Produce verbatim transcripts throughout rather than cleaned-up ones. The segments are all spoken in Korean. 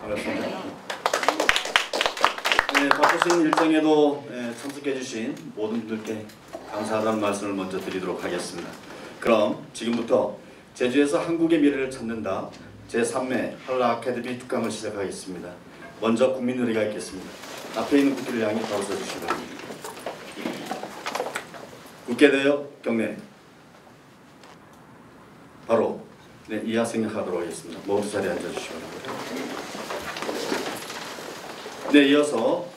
반갑습니다. 네, 바쁘신 일정에도 참석해 주신 모든 분들께 감사하다는 말씀을 먼저 드리도록 하겠습니다. 그럼 지금부터 제주에서 한국의 미래를 찾는다 제삼 회 한라 아카데미 특강을 시작하겠습니다. 먼저 국민 노래가 있겠습니다. 앞에 있는 국기를 향해 바로 서주시기 바랍니다. 국회대여 경례. 바로 네, 이하 생략하도록 하겠습니다. 모두 자리에 앉아주시기 바랍니다. 네, 이어서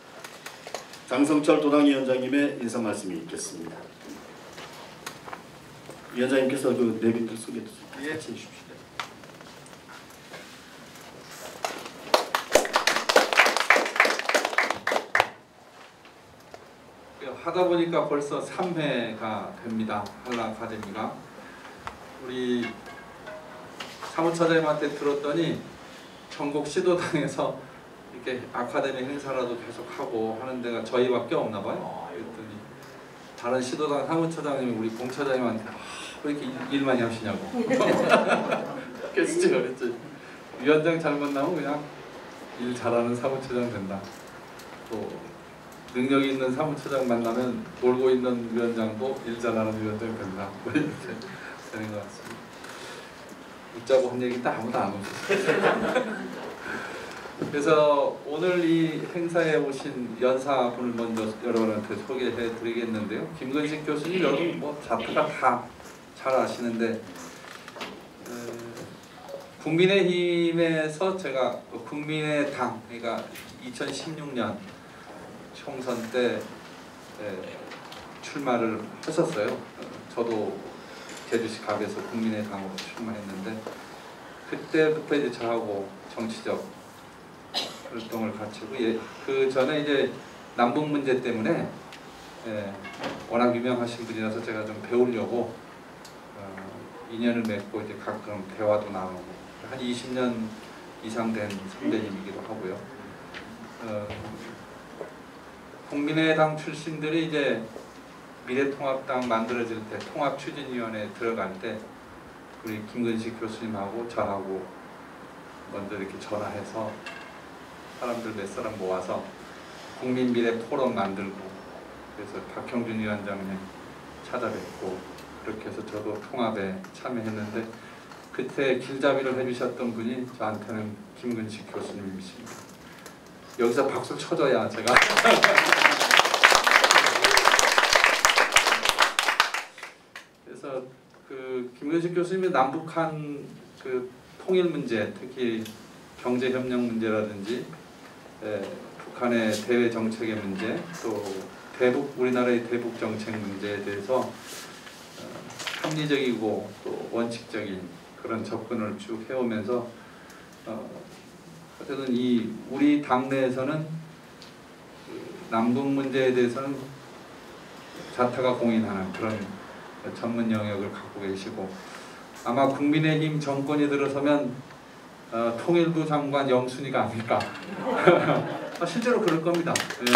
장성철 도당위원장님의 인사 말씀이 있겠습니다. 위원장님께서 그 내빈들 소개 같이 해주십시오. 하다 보니까 벌써 삼 회가 됩니다. 한라 아카데미가. 우리 사무처장님한테 들었더니 전국 시도당에서 이렇게 아카데미 행사라도 계속 하고 하는 데가 저희밖에 없나 봐요. 그랬더니 다른 시도당 사무처장님이 우리 공처장님한테 아, 왜 이렇게 일 많이 하시냐고. 그랬죠, 그랬죠. 위원장 잘 만나면 그냥 일 잘하는 사무처장 된다. 또 능력 있는 사무처장 만나면 놀고 있는 위원장도 일 잘하는 위원장 된다. 이렇게 되는 것 같습니다. 웃자고 한 얘기 딱 아무도 안 웃었어요. 그래서 오늘 이 행사에 오신 연사분을 먼저 여러분한테 소개해 드리겠는데요. 김근식 교수님 여러분 뭐 자타가 다 잘 아시는데 어, 국민의힘에서 제가 국민의당 그러니까 이천십육 년 총선 때 에, 출마를 했었어요. 저도 제주시 갑에서 국민의당으로 출마했는데 그때부터 이제 저하고 정치적 활동을 같이 하고 예, 그 전에 이제 남북 문제 때문에 예, 워낙 유명하신 분이라서 제가 좀 배우려고 어, 인연을 맺고 이제 가끔 대화도 나누고 한 이십 년 이상 된 선배님이기도 하고요. 어, 국민의당 출신들이 이제 미래통합당 만들어질 때 통합추진위원회에 들어갈 때 우리 김근식 교수님하고 저하고 먼저 이렇게 전화해서 사람들 몇 사람 모아서 국민미래토론 만들고 그래서 박형준 위원장님 찾아뵙고 그렇게 해서 저도 통합에 참여했는데 그때 길잡이를 해주셨던 분이 저한테는 김근식 교수님이십니다. 여기서 박수 쳐줘야 제가 그래서 그 김근식 교수님이 남북한 그 통일 문제, 특히 경제 협력 문제라든지 에, 북한의 대외 정책의 문제, 또 대북 우리나라의 대북 정책 문제에 대해서 어, 합리적이고 또 원칙적인 그런 접근을 쭉 해오면서 어, 어쨌든 이 우리 당내에서는 남북 문제에 대해서는 자타가 공인하는 그런 전문 영역을 갖고 계시고 아마 국민의힘 정권이 들어서면 어, 통일부 장관 영순위가 아닐까. 아, 실제로 그럴 겁니다. 네.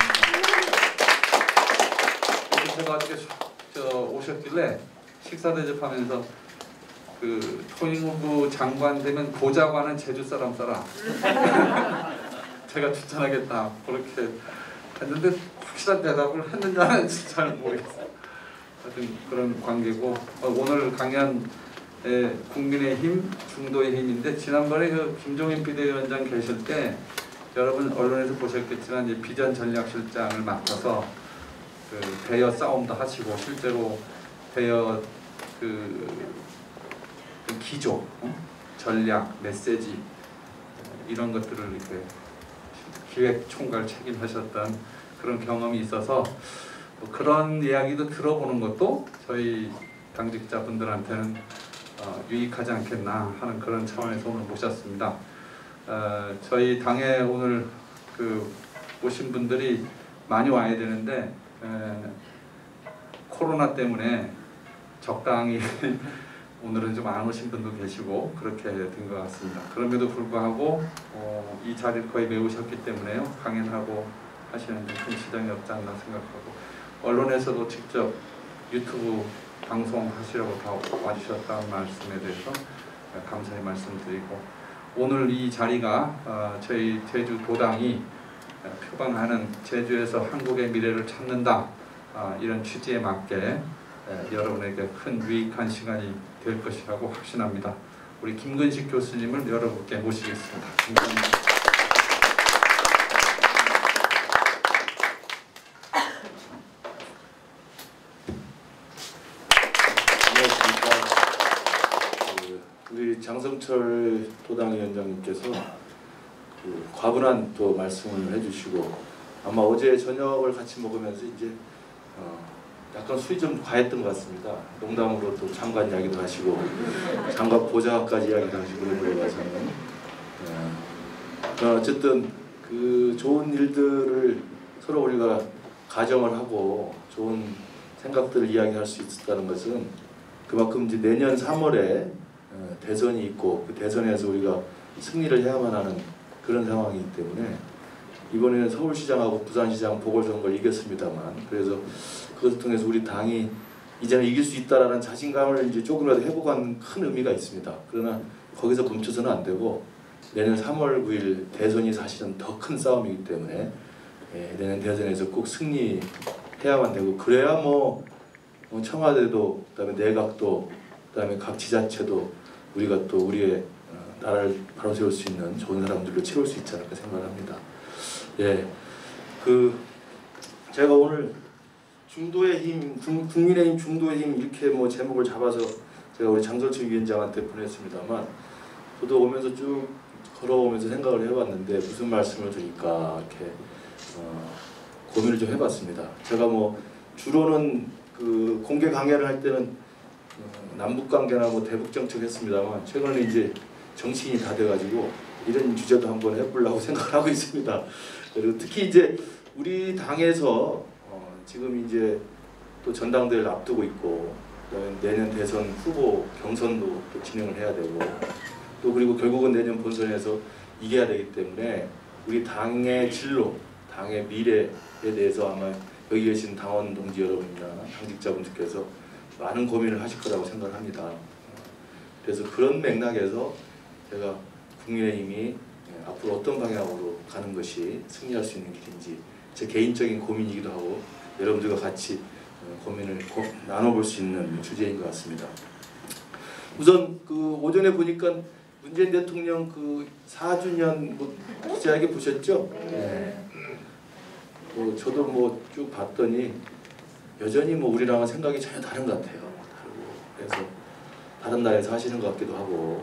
제가 어저께 저 오셨길래 식사 대접하면서 그 통일부 장관 되면 보좌관은 제주 사람 써라. 제가 추천하겠다. 그렇게 했는데 확실한 대답을 했는지 안 했는지 잘 모르겠어요. 하여튼 그런 관계고 어, 오늘 강연 에, 국민의힘 중도의 힘인데 지난번에 그 김종인 비대위원장 계실 때 여러분 언론에서 보셨겠지만 이제 비전 전략실장을 맡아서 그 대여 싸움도 하시고 실제로 대여 그, 그 기조, 어? 전략, 메시지 이런 것들을 이렇게 기획 총괄 책임하셨던 그런 경험이 있어서 뭐 그런 이야기도 들어보는 것도 저희 당직자분들한테는 어, 유익하지 않겠나 하는 그런 차원에서 오늘 모셨습니다. 어, 저희 당에 오늘 그 오신 분들이 많이 와야 되는데 에, 코로나 때문에 적당히 오늘은 좀 안 오신 분도 계시고 그렇게 된 것 같습니다. 그럼에도 불구하고 어, 이 자리를 거의 메우셨기 때문에요. 강연하고 하시는 데 큰 지장이 없지 않나 생각하고 언론에서도 직접 유튜브 방송하시려고 다 와주셨다는 말씀에 대해서 감사의 말씀드리고 오늘 이 자리가 어, 저희 제주 도당이 표방하는 제주에서 한국의 미래를 찾는다 어, 이런 취지에 맞게 에, 여러분에게 큰 유익한 시간이 될 것이라고 확신합니다. 우리 김근식 교수님을 여러분께 모시겠습니다. 감사합니다. 우리 장성철 도당위원장님께서 그 과분한 또 말씀을 해주시고 아마 어제 저녁을 같이 먹으면서 이제 어 약간 술이 좀 과했던 것 같습니다. 농담으로 또 장관 이야기도 하시고 장관 보좌까지 이야기도 하시고 그런 거에 봐서는 어 어쨌든 그 좋은 일들을 서로 우리가 가정을 하고 좋은 생각들을 이야기할 수 있었다는 것은 그만큼 이제 내년 삼월에 대선이 있고 그 대선에서 우리가 승리를 해야만 하는 그런 상황이기 때문에 이번에는 서울시장하고 부산시장 보궐선거를 이겼습니다만 그래서 그것을 통해서 우리 당이 이제는 이길 수 있다라는 자신감을 이제 조금이라도 회복한 큰 의미가 있습니다. 그러나 거기서 멈춰서는 안 되고 내년 삼월 구일 대선이 사실은 더 큰 싸움이기 때문에 예, 내년 대선에서 꼭 승리해야만 되고 그래야 뭐 청와대도 그다음에 내각도 그다음에 각 지자체도 우리가 또 우리의 나라를 바로 세울 수 있는 좋은 사람들로 채울 수 있지 않을까 생각합니다. 예, 그 제가 오늘 중도의 힘, 국민의힘 중도의 힘 이렇게 뭐 제목을 잡아서 제가 우리 장성철 위원장한테 보냈습니다만 저도 오면서 쭉 걸어오면서 생각을 해봤는데 무슨 말씀을 드릴까 이렇게 어, 고민을 좀 해봤습니다. 제가 뭐 주로는 그 공개 강연을 할 때는 남북 관계나 뭐 대북 정책 했습니다만 최근에 이제 정치인이 다 돼가지고 이런 주제도 한번 해보려고 생각을 하고 있습니다. 그리고 특히 이제 우리 당에서 어 지금 이제 또 전당대회를 앞두고 있고 그다음에 내년 대선 후보 경선도 또 진행을 해야 되고 또 그리고 결국은 내년 본선에서 이겨야 되기 때문에 우리 당의 진로, 당의 미래에 대해서 아마 여기 계신 당원 동지 여러분이나 당직자분들께서 많은 고민을 하실 거라고 생각합니다. 그래서 그런 맥락에서 제가 국민의힘이 앞으로 어떤 방향으로 가는 것이 승리할 수 있는 길인지 제 개인적인 고민이기도 하고 여러분들과 같이 고민을 나눠볼 수 있는 주제인 것 같습니다. 우선 그 오전에 보니까 문재인 대통령 그 사 주년 뭐 기자회견 보셨죠? 네. 뭐 저도 뭐 쭉 봤더니 여전히 뭐 우리랑은 생각이 전혀 다른 것 같아요. 그래서 다른 나라에 사시는 것 같기도 하고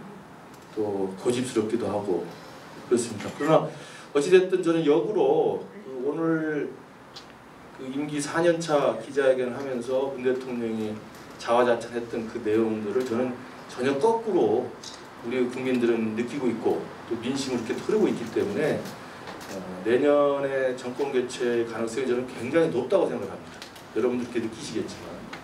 또 고집스럽기도 하고 그렇습니다. 그러나 어찌됐든 저는 역으로 그 오늘 그 임기 사 년 차 기자회견을 하면서 문 대통령이 자화자찬했던 그 내용들을 저는 전혀 거꾸로 우리 국민들은 느끼고 있고 또 민심으로 이렇게 흐르고 있기 때문에 어, 내년에 정권 교체 가능성이 저는 굉장히 높다고 생각합니다. 여러분들께 느끼시겠지만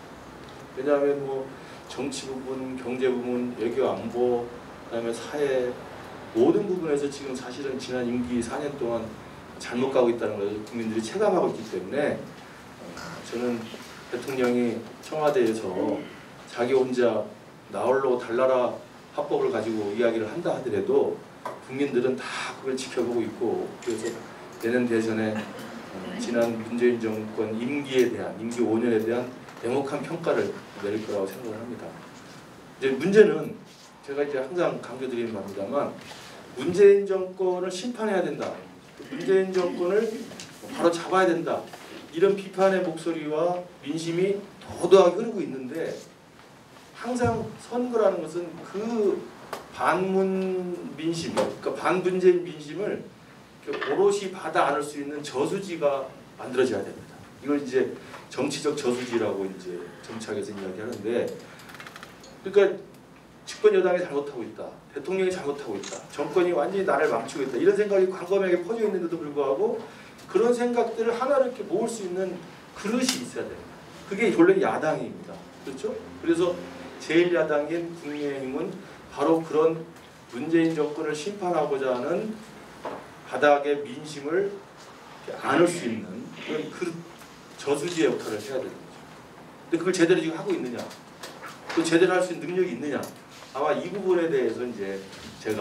왜냐하면 뭐 정치 부분, 경제 부분, 외교 안보, 그다음에 사회 모든 부분에서 지금 사실은 지난 임기 사 년 동안 잘못 가고 있다는 것을 국민들이 체감하고 있기 때문에 어, 저는 대통령이 청와대에서 자기 혼자 나홀로 달나라 합법을 가지고 이야기를 한다 하더라도 국민들은 다 그걸 지켜보고 있고 그래서 내년 대선에 어, 지난 문재인 정권 임기에 대한 임기 오 년에 대한 냉혹한 평가를 내릴 거라고 생각을 합니다. 이제 문제는 제가 이제 항상 강조드리는 겁니다만 문재인 정권을 심판해야 된다. 문재인 정권을 바로 잡아야 된다. 이런 비판의 목소리와 민심이 도도하게 흐르고 있는데 항상 선거라는 것은 그 반문 민심, 그러니까 반문재인 민심을 오롯이 받아 안을 수 있는 저수지가 만들어져야 됩니다. 이걸 이제 정치적 저수지라고 이제 정치학에서 이야기하는데, 그러니까 집권 여당이 잘못하고 있다, 대통령이 잘못하고 있다, 정권이 완전히 나를 망치고 있다 이런 생각이 광범위하게 퍼져 있는데도 불구하고 그런 생각들을 하나로 이렇게 모을 수 있는 그릇이 있어야 됩니다. 그게 원래 야당입니다. 그렇죠? 그래서 제일 야당인 국민의힘은 바로 그런 문재인 정권을 심판하고자 하는 바닥의 민심을 안을 수 있는 그런 그 저수지의 역할을 해야 되는 거죠. 근데 그걸 제대로 지금 하고 있느냐? 또 제대로 할 수 있는 능력이 있느냐? 아마 이 부분에 대해서 이제 제가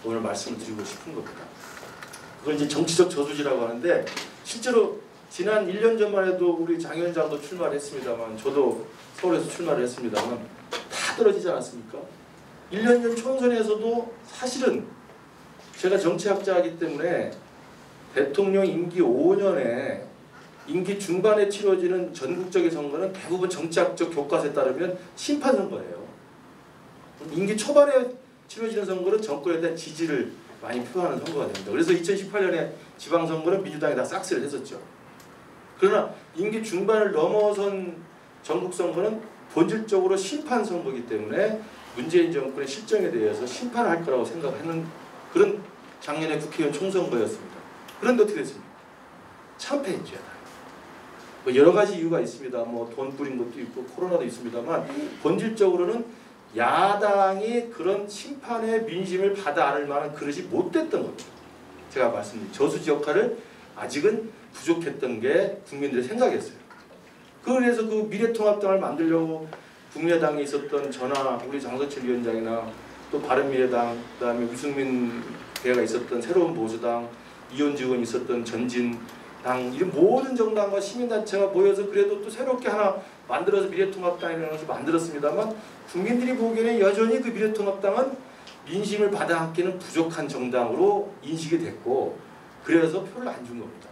오늘 말씀을 드리고 싶은 겁니다. 그걸 이제 정치적 저수지라고 하는데 실제로 지난 일 년 전만 해도 우리 장 위원장도 출마를 했습니다만 저도 서울에서 출마를 했습니다만 다 떨어지지 않았습니까? 일 년 전 총선에서도 사실은 제가 정치학자이기 때문에 대통령 임기 오 년에 임기 중반에 치러지는 전국적인 선거는 대부분 정치학적 교과서에 따르면 심판선거예요. 임기 초반에 치러지는 선거는 정권에 대한 지지를 많이 표하는 선거가 됩니다. 그래서 이천십팔 년에 지방선거는 민주당이 다 싹쓸이를 했었죠. 그러나 임기 중반을 넘어선 전국선거는 본질적으로 심판선거이기 때문에 문재인 정권의 실정에 대해서 심판할 거라고 생각하는 그런 작년의 국회의원 총선거였습니다. 그런데 어떻게 됐습니까? 참패했죠. 뭐 여러 가지 이유가 있습니다. 뭐 돈 뿌린 것도 있고 코로나도 있습니다만 본질적으로는 야당이 그런 심판의 민심을 받아 안을 만한 그릇이 못 됐던 겁니다. 제가 말씀드린 저수지 역할을 아직은 부족했던 게 국민들의 생각이었어요. 그래서 그 미래통합당을 만들려고 국민의당에 있었던 저나 우리 장성철 위원장이나 또 바른미래당, 그다음에 유승민 대가 있었던 새로운 보수당, 이현주 의원이 있었던 전진당 이런 모든 정당과 시민단체가 모여서 그래도 또 새롭게 하나 만들어서 미래통합당이라는 것을 만들었습니다만 국민들이 보기에는 여전히 그 미래통합당은 민심을 받아안기는 부족한 정당으로 인식이 됐고 그래서 표를 안 준 겁니다.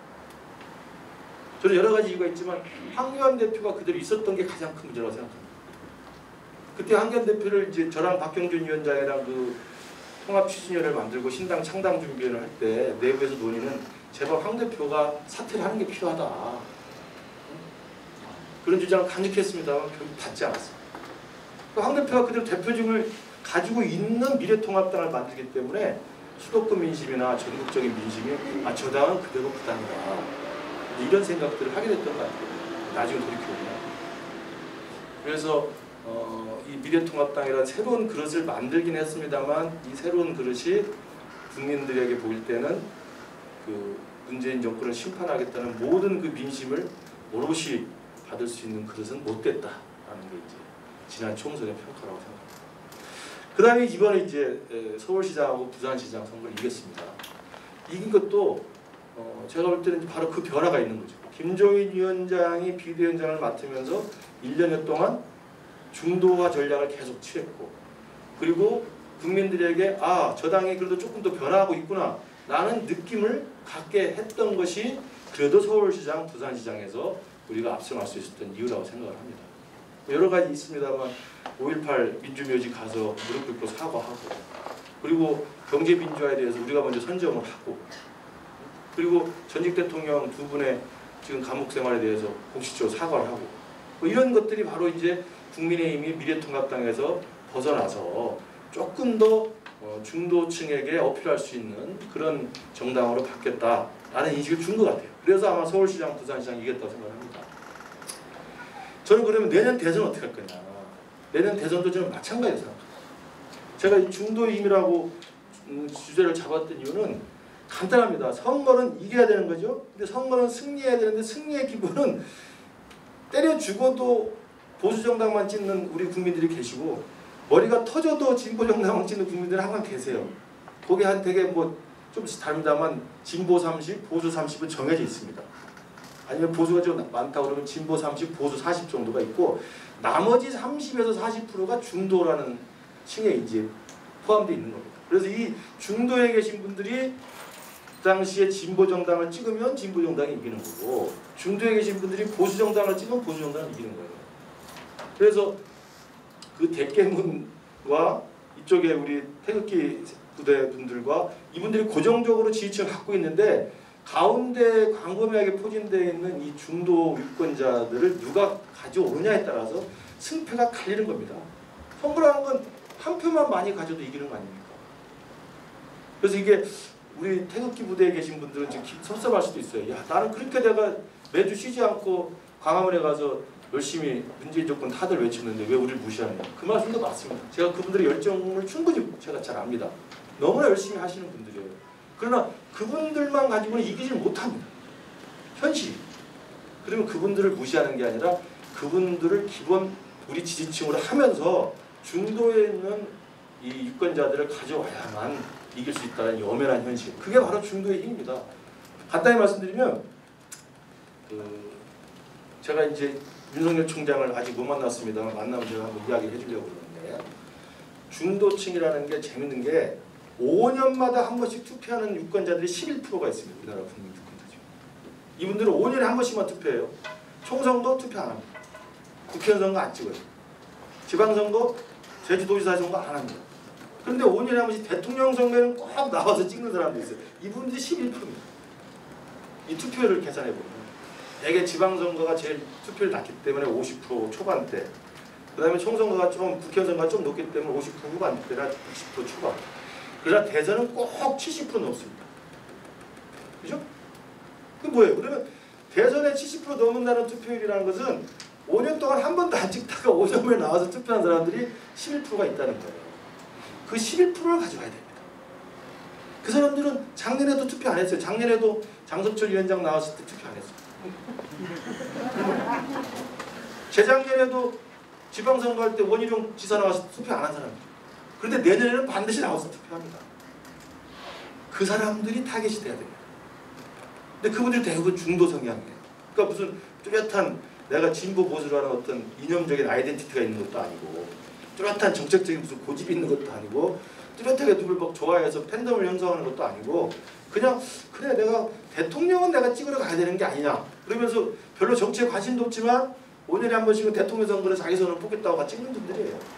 저는 여러 가지 이유가 있지만 황교안 대표가 그대로 있었던 게 가장 큰 문제라고 생각합니다. 그때 황교안 대표를 이제 저랑 박경준 위원장이랑 그 통합추진위원회를 만들고 신당 창당 준비를 할 때 내부에서 논의는 제발 황 대표가 사퇴를 하는 게 필요하다. 그런 주장을 간직했습니다만 결국 받지 않았습니다. 황 대표가 그대로 대표직을 가지고 있는 미래통합당을 만들기 때문에 수도권 민심이나 전국적인 민심이 아, 저 당은 그대로 그 당이다. 이런 생각들을 하게 됐던 것 같아요. 나중에 돌이켜보면. 그래서 어, 이 미래통합당이라는 새로운 그릇을 만들긴 했습니다만 이 새로운 그릇이 국민들에게 보일 때는 그 문재인 정권을 심판하겠다는 모든 그 민심을 오롯이 받을 수 있는 그릇은 못 됐다라는 게 이제 지난 총선의 평가라고 생각합니다. 그 다음에 이번에 이제 서울시장하고 부산시장 선거를 이겼습니다. 이긴 것도 어 제가 볼 때는 바로 그 변화가 있는 거죠. 김종인 위원장이 비대위원장을 맡으면서 일 년여 동안 중도화 전략을 계속 취했고 그리고 국민들에게 아, 저 당이 그래도 조금 더 변화하고 있구나 라는 느낌을 갖게 했던 것이 그래도 서울시장, 부산시장에서 우리가 압승할 수 있었던 이유라고 생각을 합니다. 여러 가지 있습니다만 오일팔 민주묘지 가서 무릎 꿇고 사과하고 그리고 경제민주화에 대해서 우리가 먼저 선점을 하고 그리고 전직 대통령 두 분의 지금 감옥 생활에 대해서 공식적으로 사과를 하고 뭐 이런 것들이 바로 이제 국민의힘이 미래통합당에서 벗어나서 조금 더 중도층에게 어필할 수 있는 그런 정당으로 바뀌었다라는 인식을 준 것 같아요. 그래서 아마 서울시장, 부산시장 이겼다고 생각합니다. 저는 그러면 내년 대선 어떻게 할 거냐. 내년 대선도 저는 마찬가지로 생각합니다. 제가 이 중도의 힘이라고 주제를 잡았던 이유는 간단합니다. 선거는 이겨야 되는 거죠. 근데 선거는 승리해야 되는데 승리의 기본은 때려 죽어도 보수 정당만 찍는 우리 국민들이 계시고 머리가 터져도 진보 정당만 찍는 국민들이 항상 계세요. 거기 한 되게 뭐 좀 다릅니다만 진보 삼십, 보수 삼십은 정해져 있습니다. 아니면 보수가 좀 많다 그러면 진보 삼십, 보수 사십 정도가 있고 나머지 삼십에서 사십 퍼센트가 중도라는 층에 이제 포함되어 있는 겁니다. 그래서 이 중도에 계신 분들이 그 당시에 진보 정당을 찍으면 진보 정당이 이기는 거고 중도에 계신 분들이 보수 정당을 찍으면 보수 정당이 이기는 거예요. 그래서 그 대깨문과 이쪽에 우리 태극기 부대 분들과 이분들이 고정적으로 지지층을 갖고 있는데 가운데 광범위하게 포진되어 있는 이 중도 유권자들을 누가 가져오느냐에 따라서 승패가 갈리는 겁니다. 선거라는 건 한 표만 많이 가져도 이기는 거 아닙니까? 그래서 이게 우리 태극기 부대에 계신 분들은 지금 섭섭할 수도 있어요. 야, 나는 그렇게 내가 매주 쉬지 않고 광화문에 가서 열심히 문재인 정권 타들 외쳤는데 왜 우리를 무시하느냐. 그 말씀도 맞습니다. 제가 그분들의 열정을 충분히 제가 잘 압니다. 너무나 열심히 하시는 분들이에요. 그러나 그분들만 가지고는 이기질 못합니다. 현실이. 그러면 그분들을 무시하는 게 아니라 그분들을 기본 우리 지지층으로 하면서 중도에 있는 이 유권자들을 가져와야만 이길 수 있다는 이 엄연한 현실. 그게 바로 중도의 힘입니다. 간단히 말씀드리면 그 제가 이제 윤석열 총장을 아직 못 만났습니다만 만나면 제가 한번 이야기를 해주려고 그러는데 중도층이라는 게 재밌는 게 오 년마다 한 번씩 투표하는 유권자들이 십일 퍼센트가 있습니다. 우리나라 국민 유권자 중. 이분들은 오 년에 한 번씩만 투표해요. 총선거 투표 안 합니다. 국회의원 선거 안 찍어요. 지방선거, 제주도지사 선거 안 합니다. 그런데 오 년에 한 번씩 대통령 선거에는 꼭 나와서 찍는 사람도 있어요. 이분들이 십일 퍼센트입니다. 이 투표율을 계산해보면 대개 지방선거가 제일 투표율이 낮기 때문에 오십 퍼센트 초반대, 그 다음에 총선거가 좀 국회의원 선거가 좀 높기 때문에 오십 퍼센트 후반대라 육십 퍼센트 초반. 그러나 대선은 꼭 칠십 퍼센트 넘습니다. 그죠? 그게 뭐예요? 그러면 대선에 칠십 퍼센트 넘는다는 투표율이라는 것은 오 년 동안 한 번도 안 찍다가 오 년 만에 나와서 투표한 사람들이 십일 퍼센트가 있다는 거예요. 그 십일 퍼센트를 가져가야 됩니다. 그 사람들은 작년에도 투표 안 했어요. 작년에도 장석철 위원장 나왔을 때 투표 안 했어요. 재작년에도 지방선거 할 때 원희룡 지사 나와서 투표 안 한 사람들. 그런데 내년에는 반드시 나와서 투표합니다. 그 사람들이 타겟이 돼야 됩니다. 근데 그분들 대부분 중도 성향이에요. 그러니까 무슨 뚜렷한 내가 진보 보수라는 어떤 이념적인 아이덴티티가 있는 것도 아니고 뚜렷한 정책적인 무슨 고집이 있는 것도 아니고 뚜렷하게 누굴 막 좋아해서 팬덤을 형성하는 것도 아니고 그냥 그래 내가 대통령은 내가 찍으러 가야 되는 게 아니냐 그러면서 별로 정치에 관심도 없지만 오 년에 한 번씩은 대통령 선거를 자기 손으로 뽑겠다고 같이 찍는 분들이에요.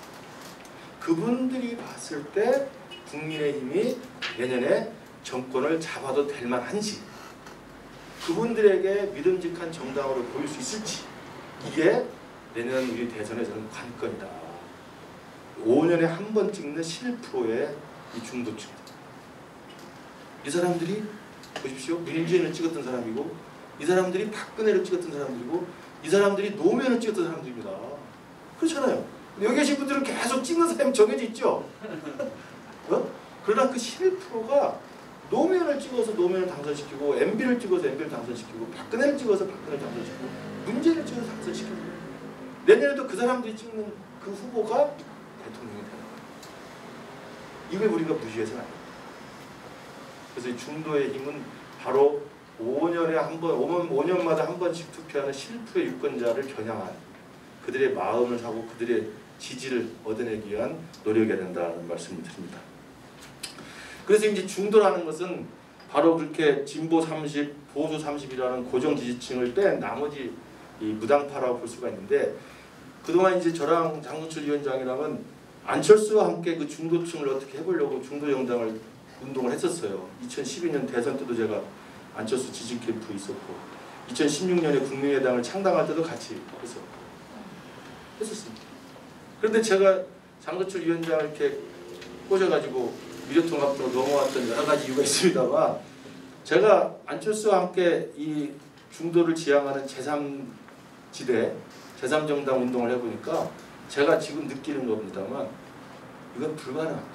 그분들이 봤을 때 국민의힘이 내년에 정권을 잡아도 될 만한지 그분들에게 믿음직한 정당으로 보일 수 있을지 이게 내년 우리 대선의 저는 관건이다. 오 년에 한 번 찍는 십일 퍼센트의 이 중도층. 이 사람들이 보십시오. 문재인을 찍었던 사람이고 이 사람들이 박근혜를 찍었던 사람들이고 이 사람들이 노무현을 찍었던 사람들입니다. 그렇잖아요. 여기 계신 분들은 계속 찍는 사람이 정해져 있죠. 어? 그러나 그 십일 퍼센트가 노무현을 찍어서 노무현을 당선시키고 엠비를 찍어서 엠비를 당선시키고 박근혜를 찍어서 박근혜를 당선시키고 문재인을 찍어서 당선시키고 내년에도 그 사람들이 찍는 그 후보가 대통령이 되는 거예요. 이걸 우리가 무시해서는 안 됩니다. 그래서 이 중도의 힘은 바로 오 년에 한 번, 오 년마다 한 번씩 투표하는 십일 퍼센트의 유권자를 겨냥한 그들의 마음을 사고 그들의 지지를 얻어내기 위한 노력해야 된다는 말씀을 드립니다. 그래서 이제 중도라는 것은 바로 그렇게 진보 삼십, 보수 삼십이라는 고정 지지층을 뺀 나머지 이 무당파라고 볼 수가 있는데 그동안 이제 저랑 장석철 위원장이랑은 안철수와 함께 그 중도층을 어떻게 해보려고 중도 정당을 운동을 했었어요. 이천십이 년 대선 때도 제가 안철수 지지 캠프에 있었고 이천십육 년에 국민의당을 창당할 때도 같이 했었고 했었습니다. 그런데 제가 장석철 위원장을 이렇게 꽂아가지고 미래통합으로 넘어왔던 여러 가지 이유가 있습니다만 제가 안철수와 함께 이 중도를 지향하는 제삼 지대, 제삼 정당 운동을 해보니까 제가 지금 느끼는 겁니다만 이건 불가능합니다.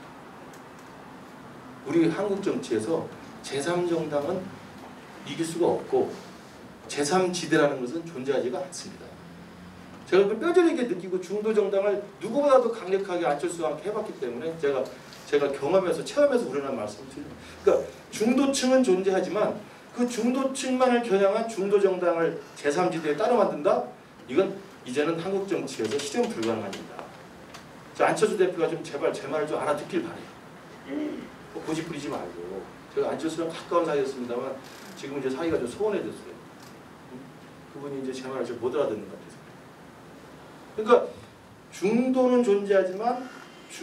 우리 한국 정치에서 제삼 정당은 이길 수가 없고 제삼 지대라는 것은 존재하지가 않습니다. 제가 그 뼈저리게 느끼고 중도 정당을 누구보다도 강력하게 안철수와 함께 해봤기 때문에 제가 제가 경험해서 체험해서 우러난 말씀을 드립니다. 그러니까 중도층은 존재하지만 그 중도층만을 겨냥한 중도 정당을 제삼 지대에 따로 만든다? 이건 이제는 한국 정치에서 실현 불가능한 일이다. 저 안철수 대표가 좀 제발 제 말을 좀 알아듣길 바래요. 뭐 고집 부리지 말고. 제가 안철수랑 가까운 사이였습니다만 지금 이제 사이가 좀 소원해졌어요. 그분이 이제 제 말을 좀 못 알아듣는 것 같아서. 그러니까 중도는 존재하지만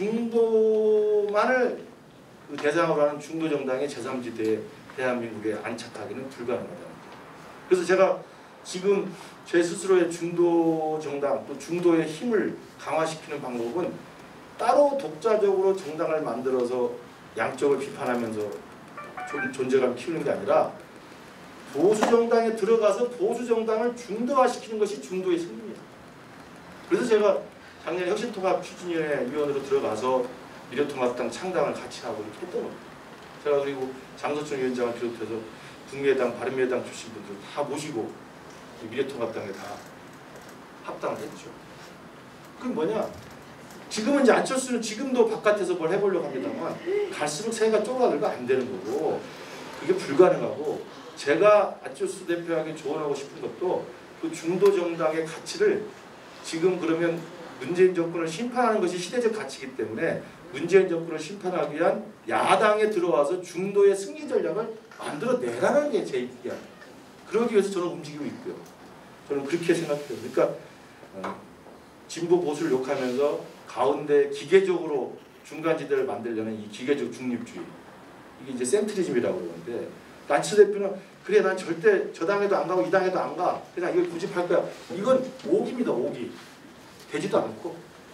중도만을 그 대상으로 하는 중도 정당의 제삼 지대에 대한민국에 안착하기는 불가능하다는 거예요. 그래서 제가 지금 제 스스로의 중도 정당 또 중도의 힘을 강화시키는 방법은 따로 독자적으로 정당을 만들어서 양쪽을 비판하면서 좀 존재감을 키우는 게 아니라 보수 정당에 들어가서 보수 정당을 중도화시키는 것이 중도의 승리입니다. 그래서 제가 작년에 혁신통합 추진위원회 위원으로 들어가서 미래통합당 창당을 같이 하고 이렇게 했던 겁니다. 제가 그리고 장석철 위원장을 비롯해서 국민의당, 바른미래당 출신 분들 다 모시고 미래통합당에 다 합당을 했죠. 그게 뭐냐? 지금은 이제 안철수는 지금도 바깥에서 뭘 해보려고 합니다만 갈수록 세가 좁아들고 안 되는 거고 그게 불가능하고 제가 안철수 대표에게 조언하고 싶은 것도 그 중도 정당의 가치를 지금 그러면 문재인 정권을 심판하는 것이 시대적 가치이기 때문에 문재인 정권을 심판하기 위한 야당에 들어와서 중도의 승리 전략을 만들어내라는 게 제 입기야. 그러기 위해서 저는 움직이고 있고요. 저는 그렇게 생각해요. 그러니까 어, 진보 보수를 욕하면서 가운데 기계적으로 중간지대를 만들려는 이 기계적 중립주의, 이게 이제 센트리즘이라고 그러는데 안철수 대표는 그래 난 절대 저 당에도 안 가고 이 당에도 안 가, 그냥 이걸 고집할 거야. 이건 오기입니다. 오기. 되지도 않고.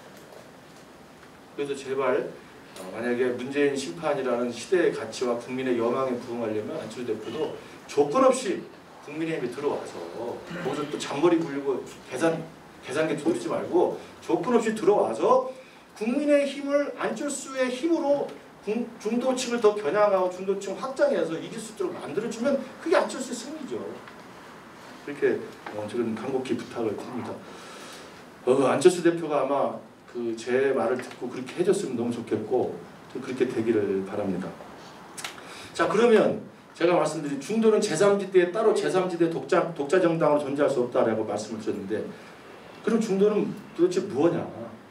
그래서 제발 어, 만약에 문재인 심판이라는 시대의 가치와 국민의 여망에 부응하려면 안철수 대표도 조건 없이 국민의힘에 들어와서 거기서 또 잔머리 굴리고 계산 계산기 두드리지 말고 조건 없이 들어와서 국민의힘을 안철수의 힘으로 중도층을 더 겨냥하고 중도층 확장해서 이길 수 있도록 만들어주면 그게 안철수의 승리죠. 그렇게 어, 저는 간곡히 부탁을 드립니다. 어, 안철수 대표가 아마 그 제 말을 듣고 그렇게 해줬으면 너무 좋겠고 또 그렇게 되기를 바랍니다. 자, 그러면 제가 말씀드린 중도는 제삼지대에 따로 제삼지대 독자, 독자 정당으로 존재할 수 없다라고 말씀을 드렸는데 그럼 중도는 도대체 무엇냐?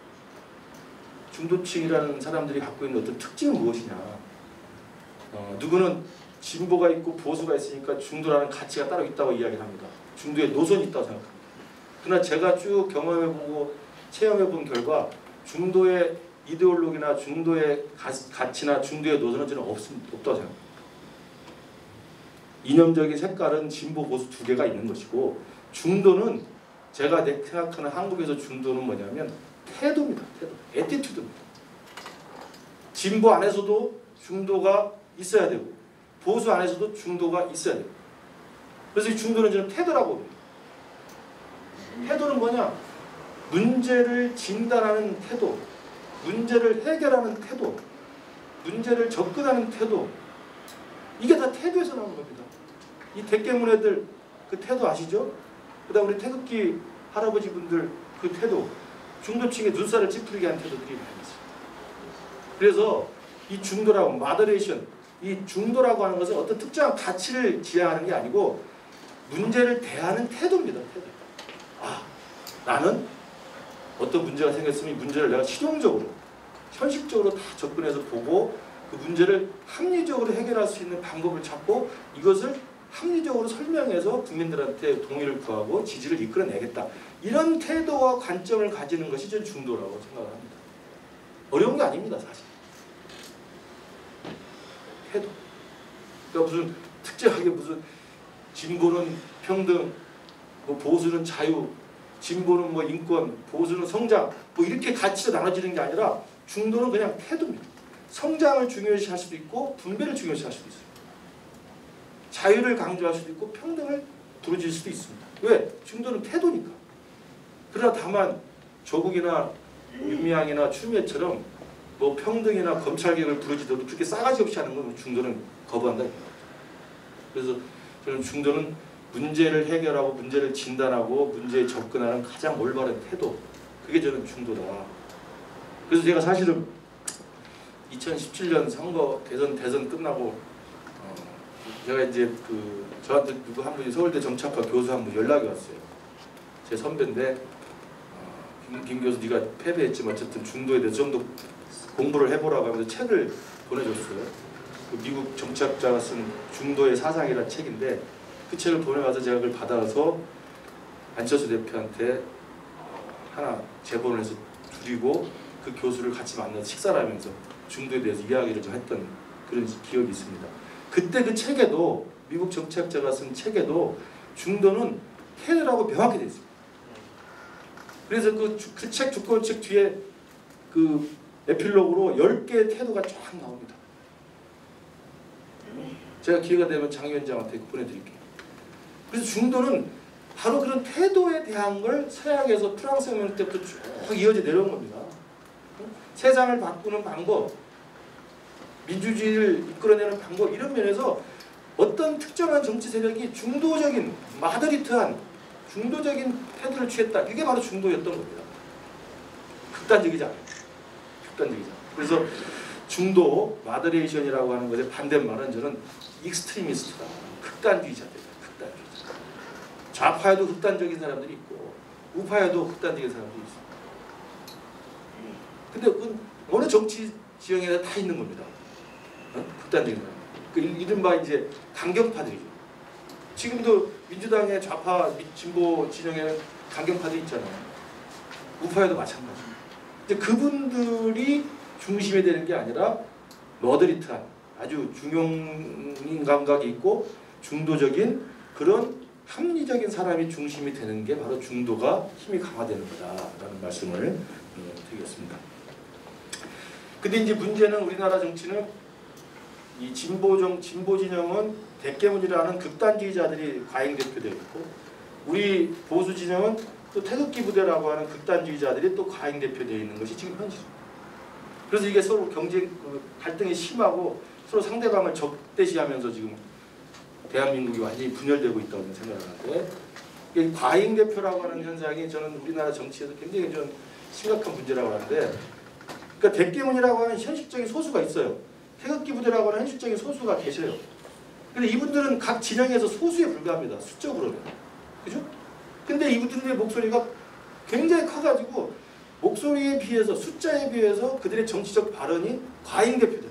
중도층이라는 사람들이 갖고 있는 어떤 특징은 무엇이냐? 어, 누구는 진보가 있고 보수가 있으니까 중도라는 가치가 따로 있다고 이야기합니다. 중도에 노선이 있다고 생각합니다. 그러나 제가 쭉 경험해보고 체험해본 결과 중도의 이데올로기나 중도의 가치나 중도의 노선은 저는 없습니다. 없다고 생각합니다. 이념적인 색깔은 진보 보수 두 개가 있는 것이고 중도는 제가 생각하는 한국에서 중도는 뭐냐면 태도입니다. 태도. 애티튜드입니다. 진보 안에서도 중도가 있어야 되고 보수 안에서도 중도가 있어야 되고 그래서 이 중도는 저는 태도라고 봅니다. 태도는 뭐냐? 문제를 진단하는 태도, 문제를 해결하는 태도, 문제를 접근하는 태도, 이게 다 태도에서 나오는 겁니다. 이 대깨문 애들 그 태도 아시죠? 그 다음 우리 태극기 할아버지분들 그 태도, 중도층의 눈살을 찌푸리게 한 태도들이 많이 있어요. 그래서 이 중도라고, 마더레이션, 이 중도라고 하는 것은 어떤 특정한 가치를 지향하는 게 아니고 문제를 대하는 태도입니다. 태도. 아, 나는 어떤 문제가 생겼으면 이 문제를 내가 실용적으로, 현실적으로 다 접근해서 보고 그 문제를 합리적으로 해결할 수 있는 방법을 찾고 이것을 합리적으로 설명해서 국민들한테 동의를 구하고 지지를 이끌어내겠다. 이런 태도와 관점을 가지는 것이 저는 중도라고 생각을 합니다. 어려운 게 아닙니다, 사실. 태도. 그러니까 무슨 특정하게 무슨 진보는 평등, 뭐 보수는 자유, 진보는 뭐 인권, 보수는 성장, 뭐 이렇게 가치로 나눠지는 게 아니라 중도는 그냥 태도입니다. 성장을 중요시할 수도 있고 분배를 중요시할 수도 있습니다. 자유를 강조할 수도 있고 평등을 두루질 수도 있습니다. 왜? 중도는 태도니까. 그러나 다만 조국이나 윤미향이나 추미애처럼 뭐 평등이나 검찰개혁을 부르짖어도 그렇게 싸가지 없이 하는 건 중도는 거부한다. 그래서 저는 중도는 문제를 해결하고 문제를 진단하고 문제에 접근하는 가장 올바른 태도, 그게 저는 중도다. 그래서 제가 사실은 이천십칠 년 선거 대선 대선 끝나고 어, 제가 이제 그 저한테 누구 한 분이 서울대 정치학과 교수 한 분 연락이 왔어요. 제 선배인데 어, 김, 김 교수 네가 패배했지만 어쨌든 중도에 대해서 좀 더 공부를 해보라고 하면서 책을 보내줬어요. 그 미국 정치학자가 쓴 중도의 사상이라는 책인데 그 책을 보내가서 제가 그걸 받아서 안철수 대표한테 하나 제본을 해서 드리고 그 교수를 같이 만나서 식사를 하면서 중도에 대해서 이야기를 좀 했던 그런 기억이 있습니다. 그때 그 책에도 미국 정치학자가 쓴 책에도 중도는 태도라고 명확히 되어 있습니다. 그래서 그 그 책 주권책 뒤에 그 에필로그로 열 개의 태도가 쫙 나옵니다. 제가 기회가 되면 장 위원장한테 보내드릴게요. 그래서 중도는 바로 그런 태도에 대한 걸 서양에서 프랑스 혁명 때부터 쭉 이어져 내려온 겁니다. 세상을 바꾸는 방법, 민주주의를 이끌어내는 방법, 이런 면에서 어떤 특정한 정치 세력이 중도적인, 마더리트한 중도적인 태도를 취했다. 이게 바로 중도였던 겁니다. 극단적이지 않아요. 극단적이죠. 그래서 중도 마더레이션이라고 하는 것의 반대말은 저는 익스트리미스트다. 극단주의자들이다. 극단주의자. 좌파에도 극단적인 사람들이 있고 우파에도 극단적인 사람들이 있습니다. 근데 그 어느 정치 지형에 다 있는 겁니다. 어? 극단적인 사람. 그 이른바 이제 강경파들이죠. 지금도 민주당의 좌파 진보 진영에는 강경파들이 있잖아요. 우파에도 마찬가지입니다. 이제 그분들이 중심이 되는 게 아니라 머더리트한 아주 중용인 감각이 있고 중도적인 그런 합리적인 사람이 중심이 되는 게 바로 중도가 힘이 강화되는 거다라는 말씀을 드리겠습니다. 근데 이제 문제는 우리나라 정치는 이 진보정 진보 진영은 대깨문이라는 극단주의자들이 과잉 대표되어 있고 우리 보수 진영은 또 태극기 부대라고 하는 극단주의자들이 또 과잉 대표되어 있는 것이 지금 현실입니다. 그래서 이게 서로 경쟁 갈등이 심하고 서로 상대방을 적대시하면서 지금 대한민국이 완전히 분열되고 있다고 생각하는데 이게 과잉 대표라고 하는 현상이 저는 우리나라 정치에서 굉장히 좀 심각한 문제라고 하는데 그러니까 대깨문이라고 하는 현실적인 소수가 있어요. 태극기 부대라고 하는 현실적인 소수가 계셔요. 근데 이분들은 각 진영에서 소수에 불과합니다. 수적으로는. 그죠? 근데 이분들의 목소리가 굉장히 커가지고 목소리에 비해서 숫자에 비해서 그들의 정치적 발언이 과잉 대표돼요.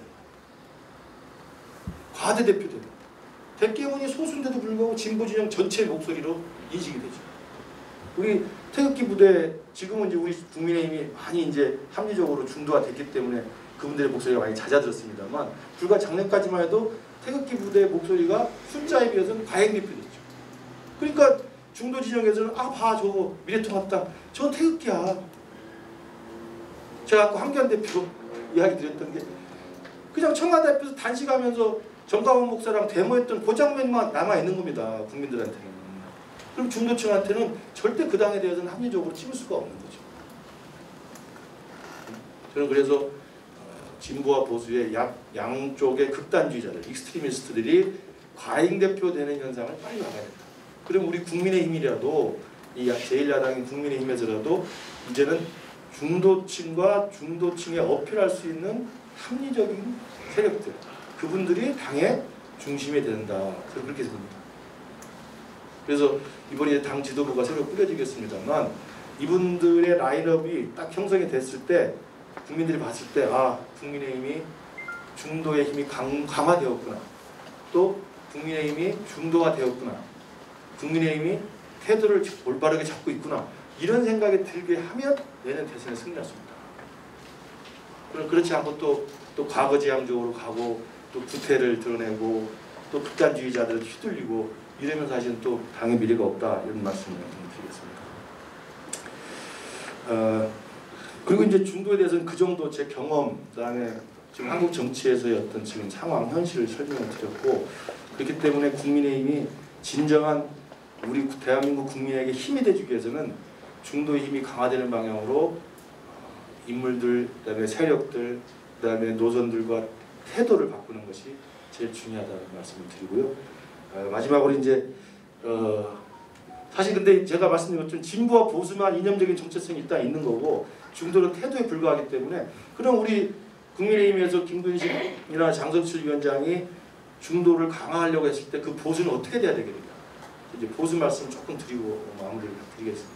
과대 대표돼요. 대깨문이 소수인데도 불구하고 진보 진영 전체의 목소리로 인식이 되죠. 우리 태극기 부대 지금은 이제 우리 국민의힘이 많이 이제 합리적으로 중도화 됐기 때문에 그분들의 목소리가 많이 잦아들었습니다만 불과 작년까지만 해도 태극기 부대의 목소리가 숫자에 비해서는 과잉 대표됐죠. 그러니까 중도 진영에서는 아 봐 저거 미래통합당 저건 태극기야. 제가 아까 황교안 대표 이야기 드렸던 게 그냥 청와대 앞에서 단식하면서 정가원 목사랑 데모했던 그 장면만 남아있는 겁니다. 국민들한테는. 그럼 중도층한테는 절대 그 당에 대해서는 합리적으로 찍을 수가 없는 거죠. 저는 그래서 진보와 보수의 양, 양쪽의 극단주의자들, 익스트리미스트들이 과잉 대표되는 현상을 빨리 막아야 된다. 그럼 우리 국민의힘이라도 이 제일 야당인 국민의힘에서라도 이제는 중도층과 중도층에 어필할 수 있는 합리적인 세력들, 그분들이 당의 중심이 된다. 저는 그렇게 생각합니다. 그래서 이번에 당 지도부가 새로 꾸려지겠습니다만 이분들의 라인업이 딱 형성이 됐을 때 국민들이 봤을 때 아 국민의힘이 중도의 힘이 강, 강화되었구나. 또 국민의힘이 중도가 되었구나. 국민의힘이 태도를 올바르게 잡고 있구나. 이런 생각이 들게 하면 내년 대선에 승리할 수 있다. 그럼 그렇지 않고 또, 또 과거지향적으로 가고 또 구태를 드러내고 또 극단주의자들을 휘둘리고 이러면 사실은 또 당의 미래가 없다. 이런 말씀을 드리겠습니다. 어, 그리고 이제 중도에 대해서는 그 정도 제 경험, 그다음에 지금 한국 정치에서의 어떤 지금 상황, 현실을 설명을 드렸고 그렇기 때문에 국민의힘이 진정한 우리 대한민국 국민에게 힘이 돼주기 위해서는 중도의 힘이 강화되는 방향으로 인물들, 그다음에 세력들, 그다음에 노선들과 태도를 바꾸는 것이 제일 중요하다는 말씀을 드리고요. 어, 마지막으로 이제 어, 사실 근데 제가 말씀드린 것처럼 진보와 보수만 이념적인 정체성이 일단 있는 거고 중도는 태도에 불과하기 때문에 그럼 우리 국민의힘에서 김근식이나 장성철 위원장이 중도를 강화하려고 했을 때 그 보수는 어떻게 돼야 되겠느냐. 이제 보수 말씀 조금 드리고 마무리를 드리겠습니다.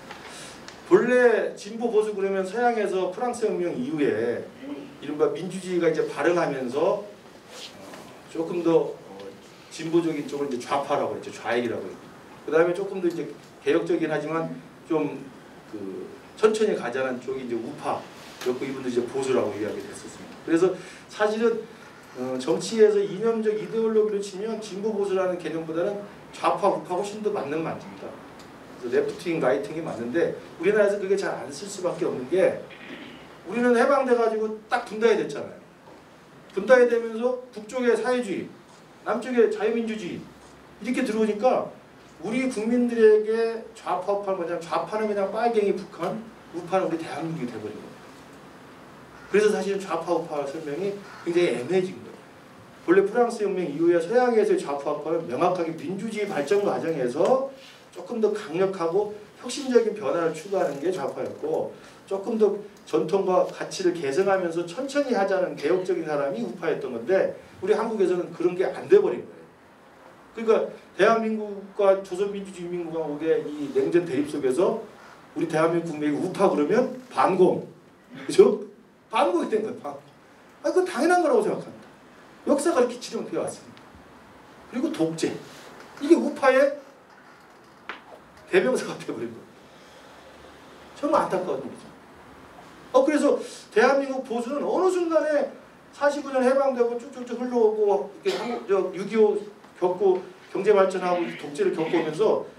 본래 진보 보수 그러면 서양에서 프랑스 혁명 이후에 이른바 민주주의가 이제 발흥하면서 어, 조금 더 어, 진보적인 쪽을 이제 좌파라고 했죠. 좌익이라고 했죠. 그 다음에 조금 더 이제 개혁적이긴 하지만 좀 그 천천히 가자는 쪽이 이제 우파, 그리고 이분도 이제 보수라고 이야기를 했었습니다. 그래서 사실은 어, 정치에서 이념적 이데올로기로 치면 진보 보수라는 개념보다는 좌파 우파가 훨씬 더 맞는 말입니다. 그래서 레프트윙 라이트윙이 맞는데 우리나라에서 그게 잘 안 쓸 수밖에 없는 게 우리는 해방돼가지고 딱 분단이 됐잖아요. 분단이 되면서 북쪽에 사회주의, 남쪽에 자유민주주의 이렇게 들어오니까 우리 국민들에게 좌파 우파는 뭐냐면 좌파는 그냥 빨갱이 북한, 우파는 우리 대한민국이 돼버린 거예요. 그래서 사실은 좌파 우파 설명이 굉장히 애매해진 거예요. 원래 프랑스 혁명 이후에 서양에서의 좌파 우파는 명확하게 민주주의 발전 과정에서 조금 더 강력하고 혁신적인 변화를 추구하는 게 좌파였고 조금 더 전통과 가치를 개성하면서 천천히 하자는 개혁적인 사람이 우파였던 건데 우리 한국에서는 그런 게 안 돼버린 거예요. 그러니까 대한민국과 조선민주주의인민공화국의 이 냉전 대립 속에서 우리 대한민국 국민이 우파 그러면 반공, 그죠? 반공이 된 거예요. 반공. 아, 그건 당연한 거라고 생각합니다. 역사가 그렇게 지름을 되어왔습니다. 그리고 독재. 이게 우파의 대명사가 되어버린 거예요. 정말 안타까운 일이죠. 어, 그래서 대한민국 보수는 어느 순간에 사십구 년 해방되고 쭉쭉쭉 흘러오고 이렇게 한국, 저 육이오 겪고 경제 발전하고 독재를 겪어오면서